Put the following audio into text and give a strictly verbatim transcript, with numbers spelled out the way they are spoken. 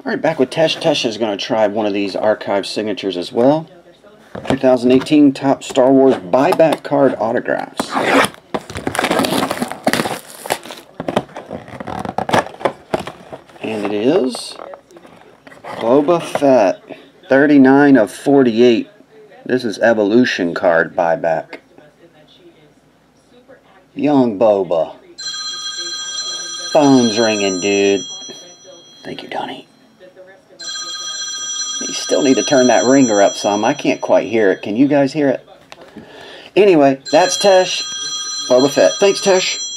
Alright, back with Tesh. Tesh is going to try one of these archive signatures as well. two thousand eighteen Top Star Wars buyback card autographs. And it is Boba Fett, thirty-nine of forty-eight. This is Evolution card buyback. Young Boba. Phone's ringing, dude. Thank you, Donnie. You still need to turn that ringer up some. I can't quite hear it. Can you guys hear it? Anyway, that's Tesh. Boba Fett. Thanks, Tesh.